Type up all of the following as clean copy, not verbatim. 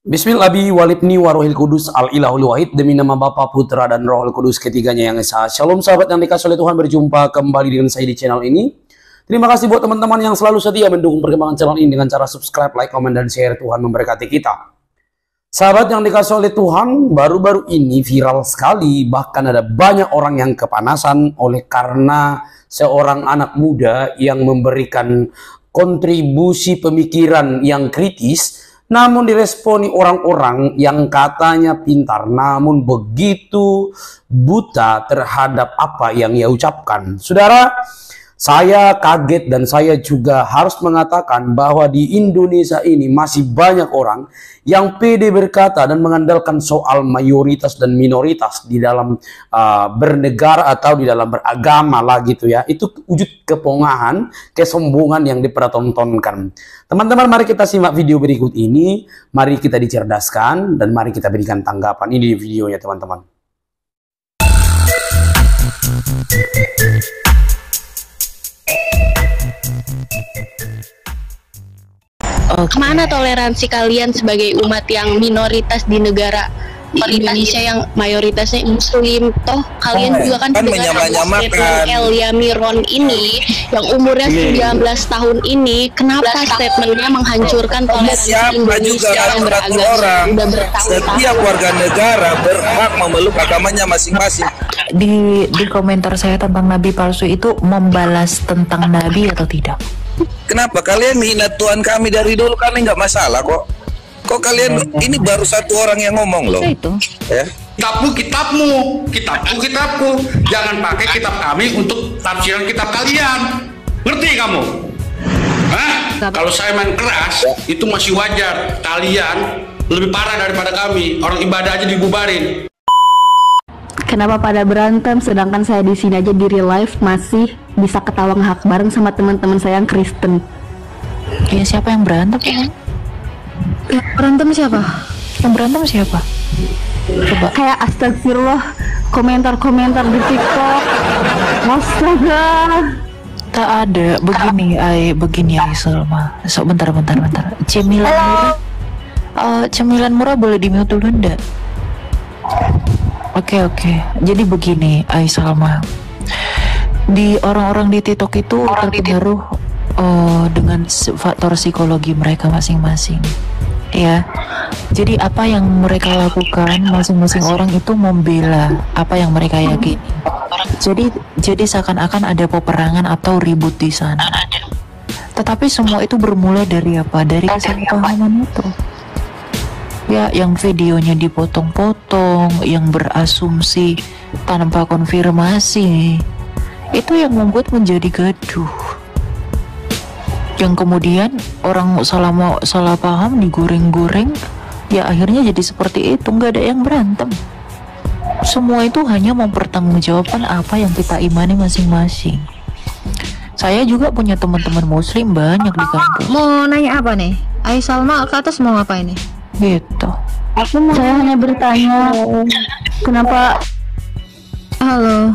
Bismillahi walibni warohil kudus al ilahul wahid, demi nama Bapa, Putra dan Rohul Kudus ketiganya yang esa. Shalom sahabat yang dikasih oleh Tuhan, berjumpa kembali dengan saya di channel ini. Terima kasih buat teman-teman yang selalu setia mendukung perkembangan channel ini dengan cara subscribe, like, komen, dan share. Tuhan memberkati kita. Sahabat yang dikasih oleh Tuhan, baru-baru ini viral sekali, bahkan ada banyak orang yang kepanasan oleh karena seorang anak muda yang memberikan kontribusi pemikiran yang kritis, namun diresponi orang-orang yang katanya pintar, namun begitu buta terhadap apa yang ia ucapkan. Saudara, saya kaget dan saya juga harus mengatakan bahwa di Indonesia ini masih banyak orang yang pede berkata dan mengandalkan soal mayoritas dan minoritas di dalam bernegara atau di dalam beragama lah gitu ya. Itu wujud kepongahan, kesombongan yang dipertontonkan. Teman-teman, mari kita simak video berikut ini. Mari kita dicerdaskan dan mari kita berikan tanggapan. Ini di videonya teman-teman. Kemana toleransi kalian sebagai umat yang minoritas di negara Indonesia yang mayoritasnya Muslim? Toh kalian juga kan menyamakan Elia Miron ini yang umurnya 19 tahun ini, kenapa statementnya menghancurkan toleransi Indonesia yang beragama udah bertahun-tahun? Setiap warga negara berhak memeluk agamanya masing-masing. Di komentar saya tentang nabi palsu itu membalas tentang nabi atau tidak? Kenapa kalian menghina Tuhan kami dari dulu? Kami nggak masalah kok. Kok kalian ini baru satu orang yang ngomong loh. Itu. Ya. Kitabmu. Jangan pakai kitab kami untuk tafsiran kitab kalian. Ngerti kamu? Hah? Kalau saya main keras itu masih wajar. Kalian lebih parah daripada kami. Orang ibadah aja dibubarin. Kenapa pada berantem, sedangkan saya di sini aja di real life masih bisa ketawa ngehak bareng sama teman-teman saya yang Kristen. Ya siapa yang berantem? Yang berantem siapa? Yang berantem siapa? Coba. Kayak astagfirullah, komentar-komentar di TikTok. Astaga. Tak ada. Begini ay Salma. So, bentar. Cemilan murah boleh di mute dulu enggak? Oke. Jadi begini, ay Salma. Di orang-orang di TikTok itu terpengaruh dengan faktor psikologi mereka masing-masing. Ya. Jadi apa yang mereka lakukan, masing-masing orang itu membela apa yang mereka yakini. Jadi seakan-akan ada peperangan atau ribut di sana. Tetapi semua itu bermula dari apa? Dari kesalahpahaman itu. Ya, yang videonya dipotong-potong, yang berasumsi tanpa konfirmasi, itu yang membuat menjadi gaduh. Yang kemudian orang salah paham, digoreng-goreng, ya akhirnya jadi seperti itu. Nggak ada yang berantem. Semua itu hanya mempertanggungjawabkan apa yang kita imani masing-masing. Saya juga punya teman-teman muslim banyak di kampus. Mau nanya apa nih? Ayo Salma ke atas mau apa ini? Gitu. Saya hanya bertanya, kenapa Halo.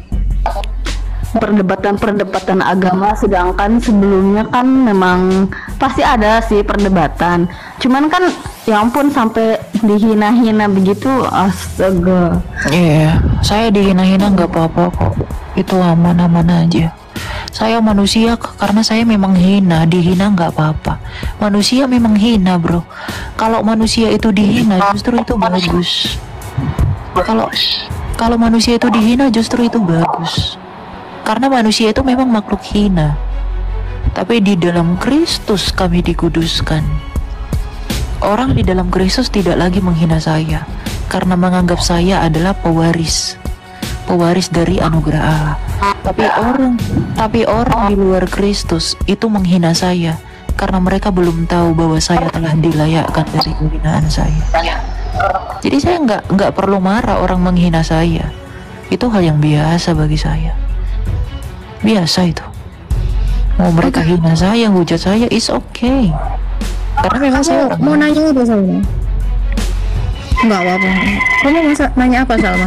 perdebatan agama, sedangkan sebelumnya kan memang pasti ada sih perdebatan. Cuman kan ya ampun sampai dihina-hina begitu, astaga. Iya, saya dihina-hina nggak apa-apa kok. Itu aman-aman aja. Saya manusia karena saya memang hina, dihina nggak apa-apa. Manusia memang hina, bro. Kalau manusia itu dihina justru itu bagus. Kalau manusia itu dihina justru itu bagus. Karena manusia itu memang makhluk hina. Tapi di dalam Kristus kami dikuduskan. Orang di dalam Kristus tidak lagi menghina saya karena menganggap saya adalah pewaris dari anugerah Allah. Tapi orang di luar Kristus itu menghina saya karena mereka belum tahu bahwa saya telah dilayakkan dari kehinaan saya. Jadi saya nggak perlu marah orang menghina saya. Itu hal yang biasa bagi saya. Biasa itu. Mau mereka hina saya, hujat saya, is okay. Karena memang saya Mau nanya apa Salma? Enggak apa-apa. Kamu mau nanya apa Salma?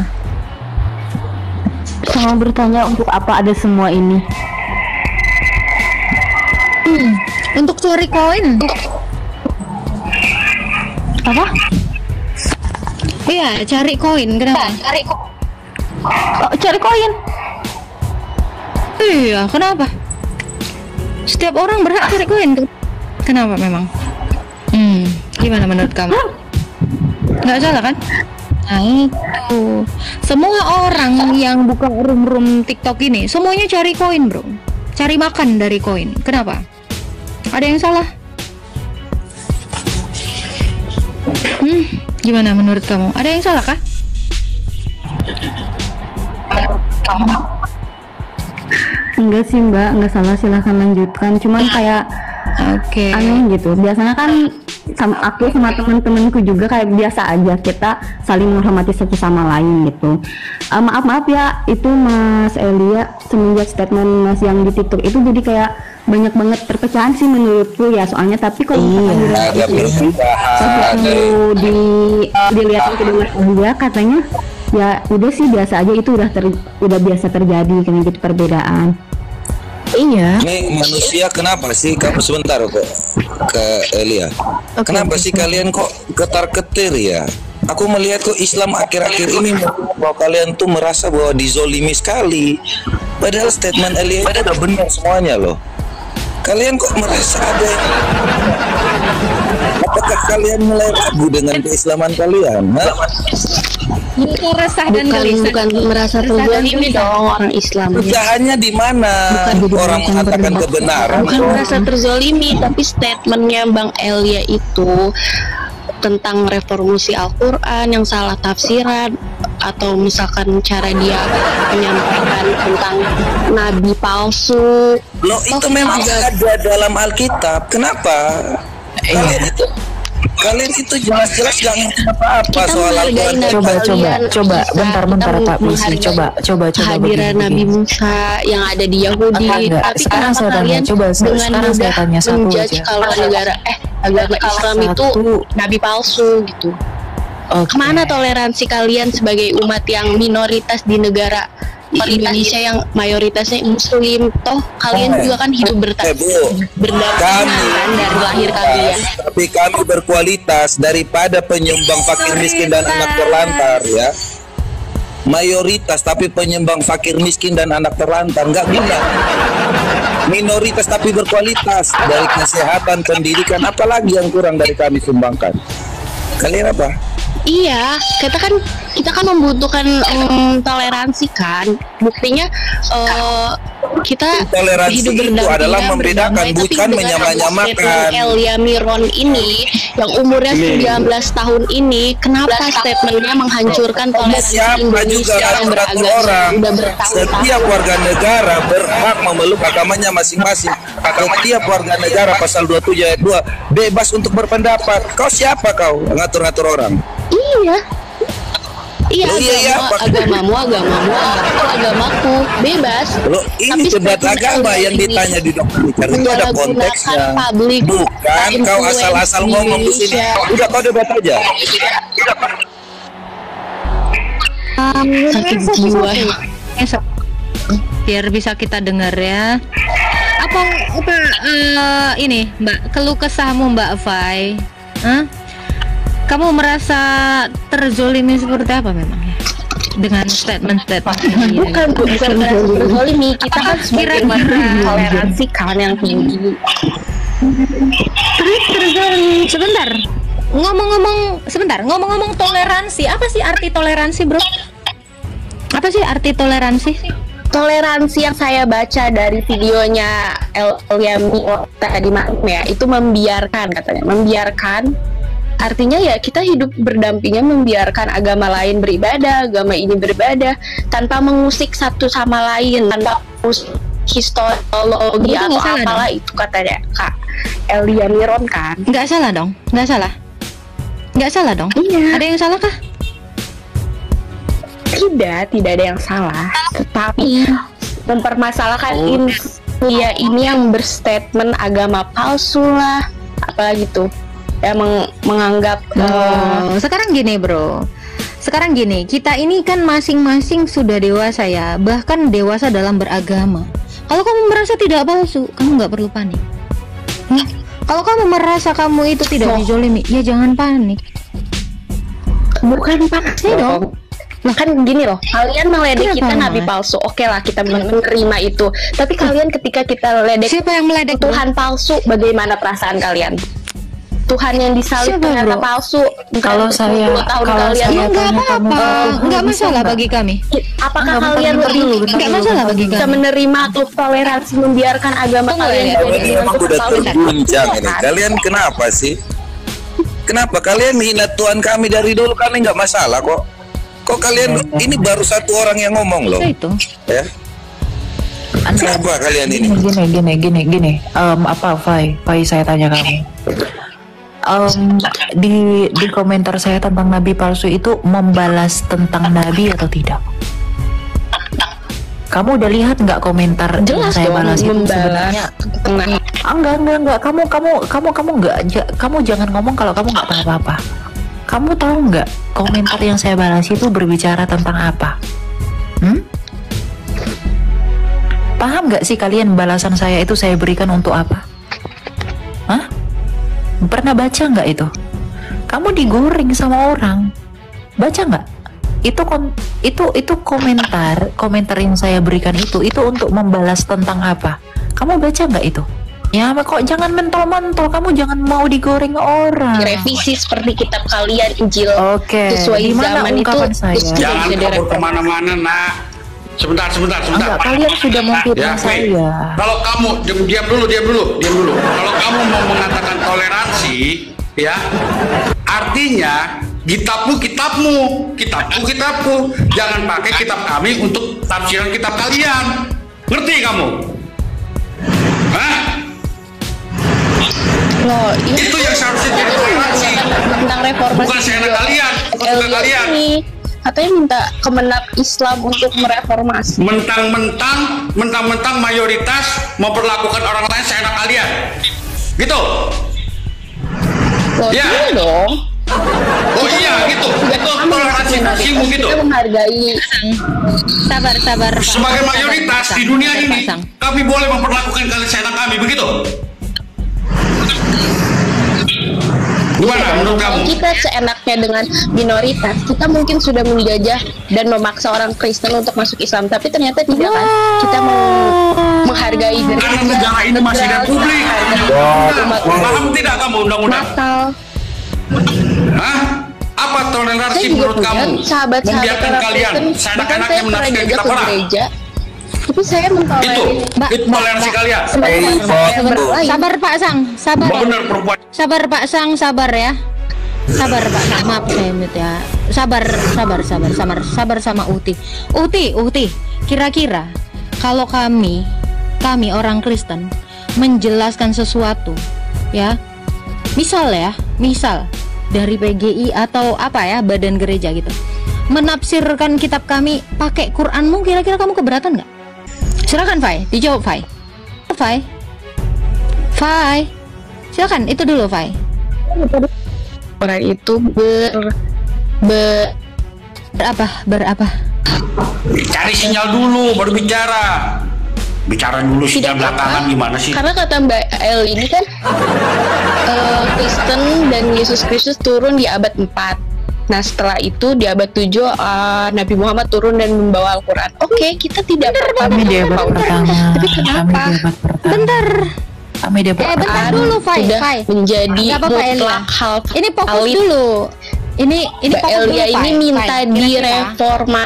Saya mau bertanya untuk apa ada semua ini? Untuk curi koin. Apa? Iya, cari koin. Kenapa? Oh, cari koin. Iya, kenapa? Setiap orang berhak cari koin. Kenapa memang? Gimana menurut kamu? Nggak salah kan? Nah itu, semua orang yang buka room TikTok ini semuanya cari koin, bro. Cari makan dari koin. Kenapa? Ada yang salah? Gimana menurut kamu? Ada yang salah kah? Enggak sih mbak, enggak salah, silahkan lanjutkan. Cuman kayak aneh gitu. Biasanya kan aku sama teman-temanku juga kayak biasa aja, kita saling menghormati satu sama lain gitu. Maaf ya, itu Mas Elia semenjak statement Mas yang di TikTok itu jadi kayak banyak banget perpecahan sih menurutku ya. Soalnya tapi kalau misalkan dilihat kedua dia katanya ya udah sih biasa aja, itu udah biasa terjadi kayak gitu perbedaan. Iya. Ini manusia kenapa sih kamu sebentar kok ke Elia? Kenapa sih kalian kok ketar-ketir ya? Aku melihat kok Islam akhir-akhir ini bahwa kalian tuh merasa bahwa dizolimi sekali. Padahal statement Elia itu udah benar semuanya loh. Kalian kok merasa ada? Apakah kalian mulai ragu dengan keislaman kalian? Resah dan bukan merasa terzalimi dong orang Islam. Pecahannya di mana orang mengatakan kebenaran? Bukan merasa terzalimi, tapi statementnya Bang Elia itu tentang reformasi Al-Quran yang salah tafsiran, atau misalkan cara dia menyampaikan tentang nabi palsu. Loh, itu memang ada dalam Alkitab. Kenapa? Kalian itu jelas-jelas gak ngerti apa-apa soal Al-Quran. Coba, bentar Pak Misi, coba kehadiran Nabi Musa yang ada di Yahudi. Tapi sekarang saya tanya, sekarang saya tanya satu aja. Kalau agama Islam itu nabi palsu gitu. Kemana toleransi kalian sebagai umat yang minoritas di negara Indonesia yang mayoritasnya Muslim? Toh kalian juga kan hidup berdampingan dari lahir kalian. Tapi kami berkualitas daripada penyumbang fakir miskin dan anak terlantar ya. Mayoritas tapi penyumbang fakir miskin dan anak terlantar nggak guna. Minoritas tapi berkualitas dari kesehatan, pendidikan, apalagi yang kurang dari kami sumbangkan. Kalian apa? Iya, kita kan membutuhkan toleransi kan. Buktinya kita toleransi hidup itu adalah membedakan, bukan menyamakan. Elia Miron ini yang umurnya 19 tahun ini, kenapa statementnya menghancurkan toleransi Indonesia yang beragama udah bertahun-tahun? Setiap warga negara berhak memeluk agamanya masing-masing. Setiap warga negara pasal 27 ayat 2 bebas untuk berpendapat. Kau siapa kau ngatur-ngatur orang? Iya, agamamu, agamaku, bebas. Loh, ini debat agama yang ditanya di Dokter Richard itu ada konteksnya. Bukan kau asal-asal ngomong di sini. Udah kau debat aja. Sakit jiwa. Biar bisa kita dengar ya. Apa ini Mbak, keluh kesahmu Mbak Fai? Kamu merasa terzolimi seperti apa memang ya? Dengan statement-statement ini? Bukan merasa terzolimi, kita kan sebagai toleransi kan yang tinggi. Terzolimi. Ngomong-ngomong toleransi, apa sih arti toleransi, bro? Apa sih arti toleransi? Toleransi yang saya baca dari videonya Elia Miron tadi malam ya, itu membiarkan katanya, artinya ya kita hidup berdampingan, membiarkan agama lain beribadah, agama ini beribadah tanpa mengusik satu sama lain, tanpa historiologi atau apalah itu katanya Kak Elia Miron kan. Nggak salah dong. Iya. Ada yang salah kah? Tidak ada yang salah, tetapi mempermasalahkan ini yang berstatement agama palsu lah, apalagi tuh yang menganggap sekarang gini bro, kita ini kan masing-masing sudah dewasa ya, bahkan dewasa dalam beragama. Kalau kamu merasa tidak palsu, kamu nggak perlu panik. Kalau kamu merasa kamu itu tidak dizolimi, ya jangan panik. Bukan paksi dong. Kan gini loh, kalian meledek kita nabi palsu, oke lah kita menerima itu. Tapi kalian ketika kita ledek Siapa yang meledek Tuhan palsu, bagaimana perasaan kalian? Tuhan yang disalib ternyata palsu. Kalau saya nggak masalah bagi kami. Apakah kalian Nggak masalah bagi bisa kami. menerima atau toleransi membiarkan agama kalian Memang udah terguncang ini. Kalian kenapa sih? Kenapa kalian menghina Tuhan kami dari dulu? Kami nggak masalah kok. Kok kalian ini baru satu orang yang ngomong loh, Itu. ya? Kenapa kalian ini? Gini. Apa, Fai, saya tanya kamu. Di komentar saya tentang nabi palsu itu membalas tentang nabi atau tidak? Kamu udah lihat nggak komentar yang jelas saya dong, balas itu membalas sebenarnya? tengah. Enggak. Kamu jangan ngomong kalau kamu nggak tahu apa-apa. Kamu tahu nggak komentar yang saya balas itu berbicara tentang apa? Paham nggak sih kalian balasan saya itu saya berikan untuk apa? Hah? Pernah baca nggak itu? Kamu digoreng sama orang. Baca nggak? Itu komentar yang saya berikan itu untuk membalas tentang apa? Kamu baca nggak itu? Ya, kok jangan mentol-mentol, kamu jangan mau digoreng orang. Revisi seperti kitab kalian Injil. Oke, Sesuai di mana zaman itu. ungkapan saya? Jangan kabur kemana-mana, nak. Sebentar. Enggak, kalian sudah memfitnah Wei. saya. Kalau kamu diam dulu. Kalau kamu mau mengatakan toleransi, ya, artinya kitabmu, kitabku. Jangan pakai kitab kami untuk tafsiran kitab kalian. Ngerti kamu? Hah? Loh, Itu yang seharusnya jadi toleransi. tentang reformasi. Bukan seenak kalian, bukan seenak kalian. Ini katanya minta Kemenak Islam untuk mereformasi. Mentang-mentang mayoritas memperlakukan orang lain seenak kalian. Gitu. Loh, Ya. iya dong. Oh iya gitu. Itu toleransi versimu gitu. Kita menghargai. Sabar, Pak. Sebagai mayoritas di dunia ini, kami boleh memperlakukan kalian seenak kami, begitu? Gimana menurut kamu? Kalau kita seenaknya dengan minoritas, kita mungkin sudah menjajah dan memaksa orang Kristen untuk masuk Islam, tapi ternyata tidak kan? Kita mau menghargai Karena negara ini masih republik. Paham tidak kamu undang-undang? Natal. Hah? Apa toleransi Saya juga menurut punya kamu? sahabat-sahabat Membiarkan orang kalian Kristen, bahkan seenak-enaknya saya pernah menafsirkan diajak kitab ke orang? gereja, tapi saya mentolerir. Itu toleransi kalian. Sabar Pak Sang, sabar. Benar perempuan. Sabar Pak Sang, sabar ya. Sabar Pak Sang, maaf saya mute ya. Sabar sama Uti. Uti, kira-kira kalau kami orang Kristen menjelaskan sesuatu, ya, misal dari PGI atau apa ya, badan gereja gitu, menafsirkan kitab kami pakai Quranmu, kira-kira kamu keberatan nggak? Silakan Fai, dijawab Fai. Silakan, itu dulu Fai. Orang itu berapa? Cari sinyal dulu baru bicara. Bicara dulu sinyal belakangan gimana sih? Karena kata Mbak El ini kan Kristen dan Yesus Kristus turun di abad 4. Nah setelah itu di abad 7 Nabi Muhammad turun dan membawa Al-Quran. Oke, kita tidak Kami di abad pertama. Tapi kenapa? Bentar. Kami di abad Bentar dulu Fai. Menjadi Nggak apa-apa, Elia. mutlak hal Ini fokus valid. dulu. Ini Mbak fokus Elia dulu, ini Fai. minta Fai, kira-kira. direforma.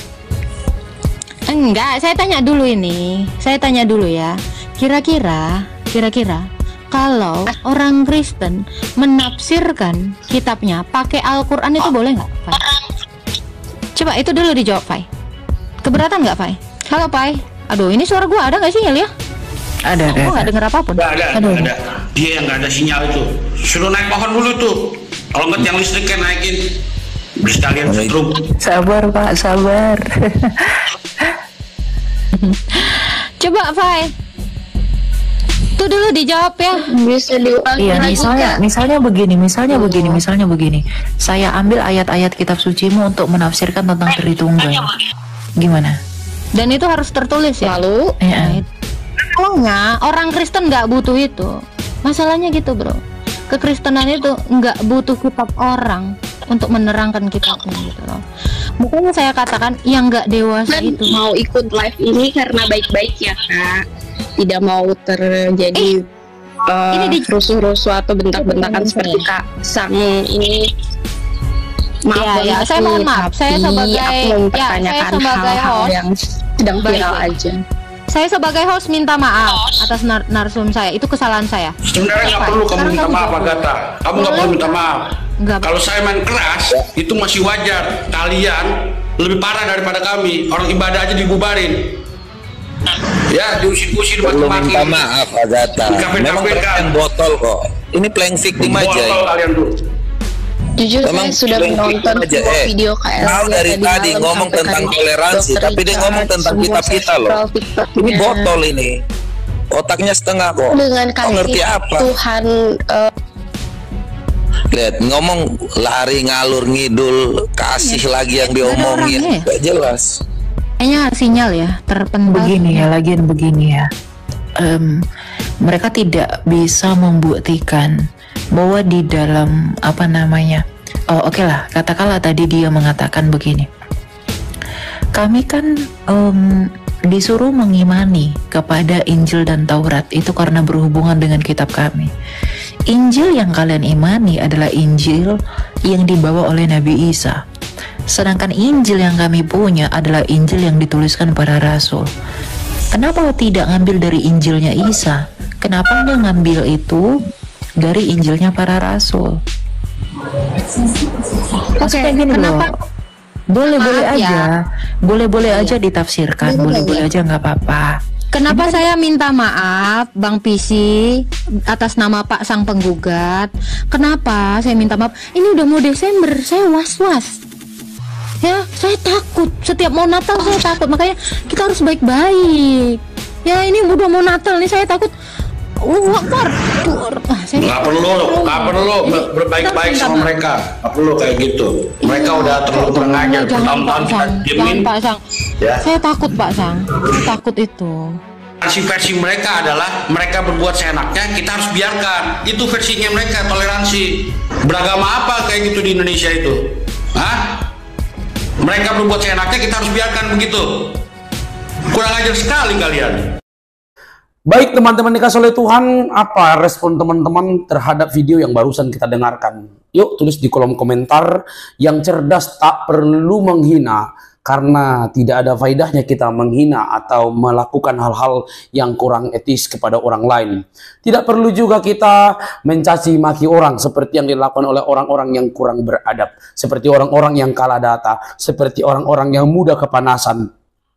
Enggak, saya tanya dulu ini. Saya tanya dulu ya. Kira-kira kalau orang Kristen menafsirkan kitabnya pakai Al-Quran itu boleh nggak, Fai? Coba itu dulu dijawab, Fai. Keberatan nggak, Fai? Halo, Fai. Aduh, ini suara gua ada nggak sih, ya? Ada. Aku nggak dengar apapun. Nggak ada. Dia yang nggak ada sinyal itu. Suruh naik pohon dulu tuh. Kalau nggak yang listriknya naikin. Bisa kalian setrum. Sabar Pak, sabar. Coba, Fai. Itu dulu dijawab ya. Bisa diulangi Iya, lagi, Kak? misalnya begini. Saya ambil ayat-ayat kitab sucimu untuk menafsirkan tentang Tritunggal. Gimana? Dan itu harus tertulis ya. Lalu Iya. Kalau nggak, orang Kristen nggak butuh itu. Masalahnya gitu, bro. Kekristenan itu nggak butuh kitab orang. untuk menerangkan kita gitu loh. Makanya saya katakan yang nggak dewasa Kan itu mau ikut live ini karena baik-baik ya Kak, tidak mau terjadi ini di rusuh-rusuh atau bentak-bentakan seperti Kak Sang ini. Maaf ya, saya mohon maaf. Saya sebagai mempertanyakan hal-hal host yang sedang viral aja. Saya sebagai host minta maaf atas narsum saya. Itu kesalahan saya. Sebenarnya nggak perlu kamu minta maaf, Agatha. Kamu nggak perlu minta maaf. Kalau saya main keras, itu masih wajar. Kalian lebih parah daripada kami. Orang ibadah aja dibubarin. Ya, diusir-usir Perlu maki-maki. minta maaf, Agatha. Memang kalian botol kok. Ini playing victim aja. Botol kalian tuh. Jujur Memang saya sudah menonton aja, semua video KL Kau dari tadi ngomong tentang toleransi, tapi dia ngomong tentang kita loh. Ini botol ini. Otaknya setengah kok. Dengan Kau ngerti apa? Tuhan Lihat, ngomong lari ngalur ngidul, kasih lagi yang diomongin. Gak jelas. Kayaknya sinyal ya terpental. Begini ya, lagian begini ya. Mereka tidak bisa membuktikan bahwa di dalam oke lah, katakanlah tadi dia mengatakan begini, kami kan disuruh mengimani kepada Injil dan Taurat itu karena berhubungan dengan kitab kami. Injil yang kalian imani adalah Injil yang dibawa oleh Nabi Isa, sedangkan Injil yang kami punya adalah Injil yang dituliskan para rasul. Kenapa tidak ngambil dari Injilnya Isa? Kenapa nggak ngambil itu dari Injilnya para rasul? Oke, kenapa? Boleh-boleh Maaf ya. aja, boleh-boleh aja ditafsirkan, boleh-boleh aja nggak apa-apa. Kenapa saya minta maaf Bang Pisi atas nama Pak Sang Penggugat? Kenapa saya minta maaf? Ini udah mau Desember, saya was-was. Ya, saya takut. Setiap mau Natal saya takut. Makanya kita harus baik-baik. Ya, ini udah mau Natal nih, saya takut. Nggak perlu berbaik-baik sama mereka. Nggak perlu kayak gitu. Mereka udah terlalu kurang ajar. Bertahun-tahun kita diemin. Pak Sang. Ya. Saya takut Pak Sang. Saya takut itu. Versi mereka adalah mereka berbuat seenaknya, kita harus biarkan. Itu versinya mereka, toleransi. Beragama apa kayak gitu di Indonesia itu? Hah? Mereka berbuat seenaknya, kita harus biarkan begitu. Kurang ajar sekali kalian. Baik teman-teman dikasih oleh Tuhan, apa respon teman-teman terhadap video yang barusan kita dengarkan? Yuk tulis di kolom komentar. Yang cerdas tak perlu menghina, karena tidak ada faedahnya kita menghina atau melakukan hal-hal yang kurang etis kepada orang lain. Tidak perlu juga kita mencaci maki orang seperti yang dilakukan oleh orang-orang yang kurang beradab, seperti orang-orang yang kalah data, seperti orang-orang yang mudah kepanasan,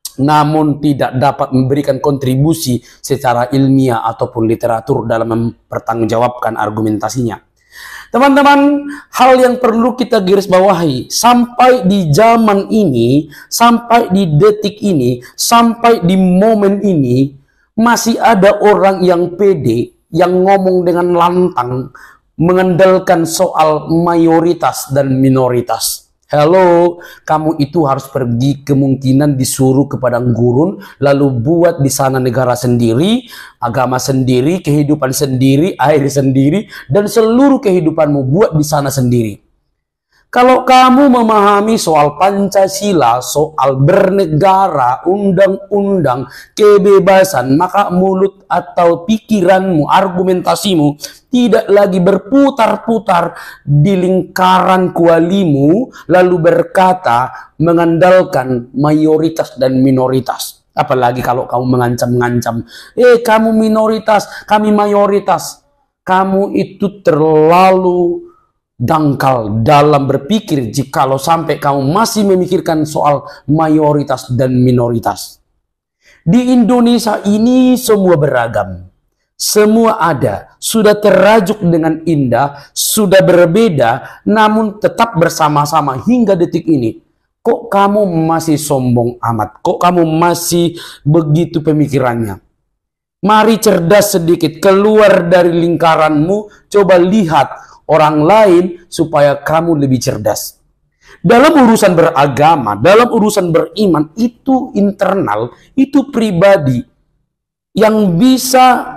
namun tidak dapat memberikan kontribusi secara ilmiah ataupun literatur dalam mempertanggungjawabkan argumentasinya. Teman-teman, hal yang perlu kita garis bawahi, sampai di zaman ini, sampai di detik ini, sampai di momen ini, masih ada orang yang pede, yang ngomong dengan lantang, mengandalkan soal mayoritas dan minoritas. Halo, kamu itu harus pergi, kemungkinan disuruh ke padang gurun, lalu buat di sana negara sendiri, agama sendiri, kehidupan sendiri, air sendiri, dan seluruh kehidupanmu buat di sana sendiri. Kalau kamu memahami soal Pancasila, soal bernegara, undang-undang, kebebasan, maka mulut atau pikiranmu, argumentasimu tidak lagi berputar-putar di lingkaran kualimu, lalu berkata mengandalkan mayoritas dan minoritas. Apalagi kalau kamu mengancam-ngancam, kamu minoritas, kami mayoritas. Kamu itu terlalu dangkal dalam berpikir jikalau sampai kamu masih memikirkan soal mayoritas dan minoritas. Di Indonesia ini semua beragam, semua ada, sudah terajuk dengan indah, sudah berbeda, namun tetap bersama-sama hingga detik ini. Kok kamu masih sombong amat? Kok kamu masih begitu pemikirannya? Mari cerdas sedikit, keluar dari lingkaranmu, coba lihat orang lain supaya kamu lebih cerdas. Dalam urusan beragama, dalam urusan beriman, itu internal, itu pribadi yang bisa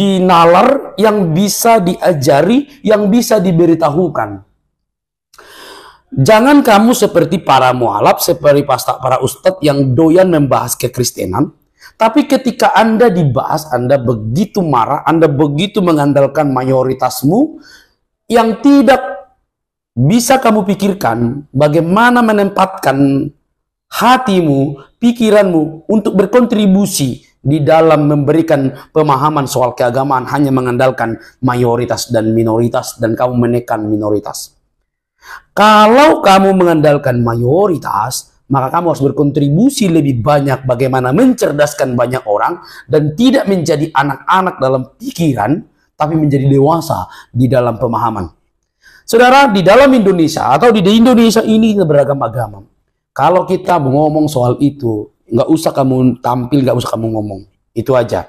dinalar, yang bisa diajari, yang bisa diberitahukan. Jangan kamu seperti para mualaf, seperti para ustadz yang doyan membahas kekristenan, tapi ketika Anda dibahas, Anda begitu marah, Anda begitu mengandalkan mayoritasmu, yang tidak bisa kamu pikirkan bagaimana menempatkan hatimu, pikiranmu untuk berkontribusi di dalam memberikan pemahaman soal keagamaan hanya mengandalkan mayoritas dan minoritas, dan kamu menekan minoritas. Kalau kamu mengandalkan mayoritas, maka kamu harus berkontribusi lebih banyak bagaimana mencerdaskan banyak orang dan tidak menjadi anak-anak dalam pikiran, tapi menjadi dewasa di dalam pemahaman. Saudara, di dalam Indonesia atau di Indonesia ini beragam agama. Kalau kita ngomong soal itu, nggak usah kamu tampil, nggak usah kamu ngomong. Itu aja.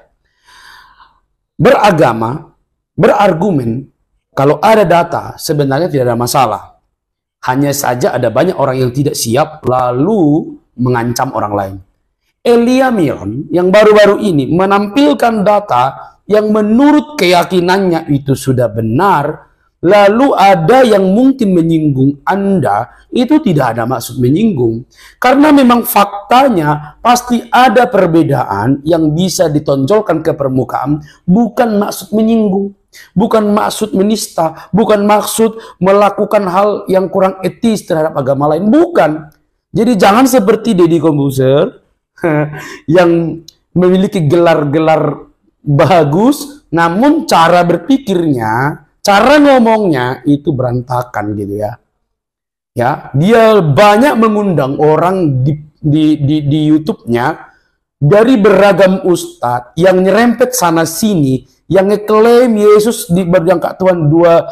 Beragama, berargumen, kalau ada data sebenarnya tidak ada masalah. Hanya saja ada banyak orang yang tidak siap lalu mengancam orang lain. Elia Miron yang baru-baru ini menampilkan data yang menurut keyakinannya itu sudah benar, lalu ada yang mungkin menyinggung Anda, itu tidak ada maksud menyinggung. Karena memang faktanya pasti ada perbedaan yang bisa ditonjolkan ke permukaan, bukan maksud menyinggung. Bukan maksud menista, bukan maksud melakukan hal yang kurang etis terhadap agama lain, bukan. Jadi jangan seperti Deddy Corbuzier yang memiliki gelar-gelar bagus, namun cara berpikirnya, cara ngomongnya itu berantakan gitu ya. Ya, dia banyak mengundang orang di YouTube-nya dari beragam ustadz yang nyerempet sana sini, yang ngeklaim Yesus di berjangka Tuhan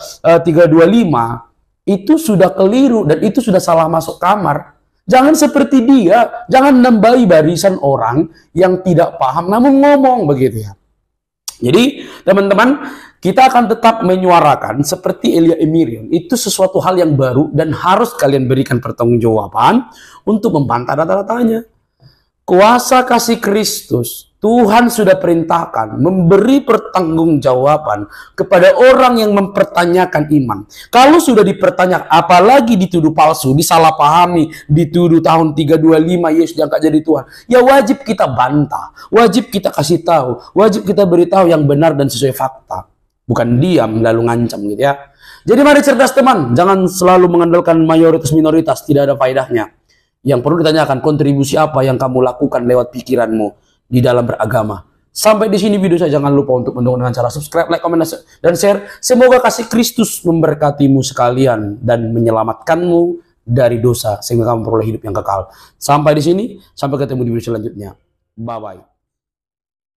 325, itu sudah keliru dan itu sudah salah masuk kamar. Jangan seperti dia, jangan nambahi barisan orang yang tidak paham namun ngomong begitu ya. Jadi teman-teman, kita akan tetap menyuarakan seperti Elia Emirion, itu sesuatu hal yang baru dan harus kalian berikan pertanggungjawaban untuk membantah data-datanya. Kuasa kasih Kristus, Tuhan sudah perintahkan memberi pertanggungjawaban kepada orang yang mempertanyakan iman. Kalau sudah dipertanyakan, apalagi dituduh palsu, disalahpahami, dituduh tahun 325 Yesus diangkat jadi Tuhan, ya wajib kita bantah, wajib kita kasih tahu, wajib kita beritahu yang benar dan sesuai fakta. Bukan diam lalu ngancam gitu ya. Jadi mari cerdas teman, jangan selalu mengandalkan mayoritas minoritas, tidak ada faedahnya. Yang perlu ditanyakan, kontribusi apa yang kamu lakukan lewat pikiranmu di dalam beragama. Sampai di sini video saya, jangan lupa untuk mendukung dengan cara subscribe, like, komen, dan share. Semoga kasih Kristus memberkatimu sekalian dan menyelamatkanmu dari dosa sehingga kamu peroleh hidup yang kekal. Sampai di sini, sampai ketemu di video selanjutnya. Bye bye.